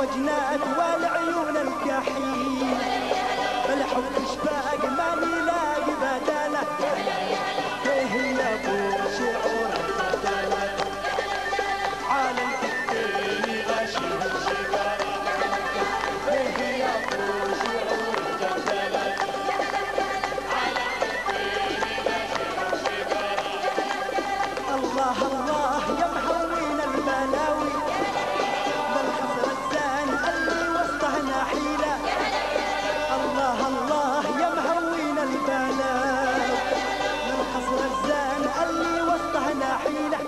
الجنات والعيون الكحيل، بالحب اشباق ما نلاقي بداله، فيه يا ابو شعور الجدالة، على الكفين غشيم شجرة، فيه يا ابو شعور الجدالة، على الكفين غشيم شجرة. الله الله يا مهون البلاوي، بالحصر الزان اللي وسطه نحيله، الله الله يا مهون البلاوي، بالحصر الزان اللي وسطه نحيله،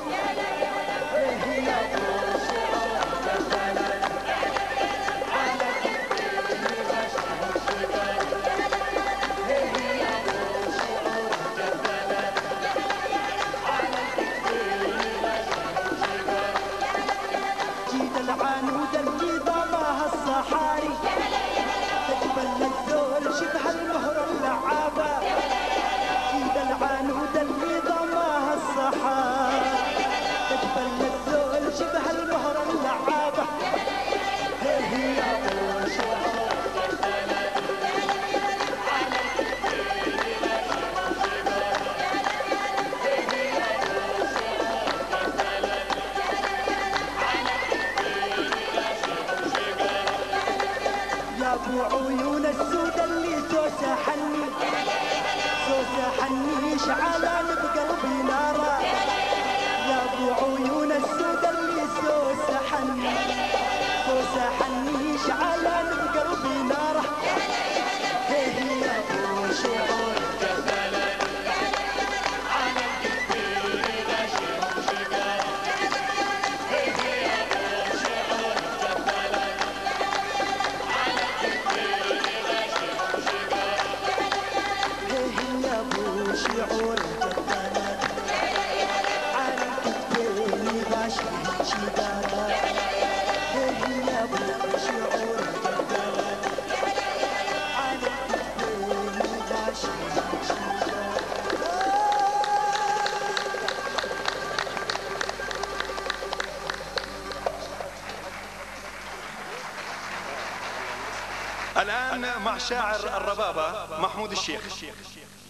فيه يا ابو شعور الجدالة، على الكفين غشيم شجرة، فيه يا ابو شعور الجدالة، على الكفين غشيم شجرة. جيد العنود الجيضة الصحاري، تجبل الذول شبه المهر اللعابة، جيد العنود الجيضة الصحاري، تجبل الذول شبه المهر اللعابة، هي يا ابو شعور الجدالة، على الكفين غشيم شجرة، هي يا ابو شعور الجدالة، على الكفين غشيم شجرة. يا ابو عيون السود اللي سوسه حني، سوسه حنيش على بقلبي ناره، يا ابو عيون السود اللي سوسه حني، سوسه حنيش على بقلبي ناره، هيه يا ابو شعور الجدالة، على الكفين غشيم شجرة، هيه يا ابو شعور الجدالة، على الكفين غشيم شجرة، هيه يا ابو شعور الجدالة، على الكفين غشيم شجرة، هيه يا ابو شعور الجدالة، على الكفين غشيم شجرة. الآن مع شاعر الربابة محمود الشيخ.